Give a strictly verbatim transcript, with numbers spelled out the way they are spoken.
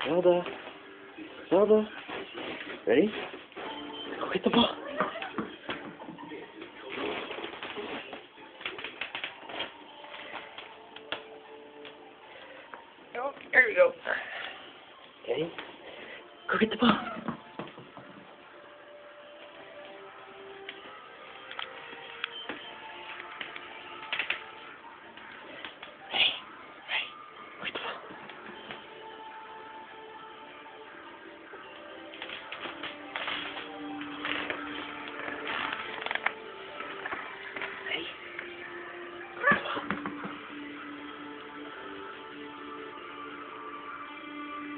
Zelda. Zelda. Ready? Go get the ball. Oh, there you go. Okay. Go get the ball.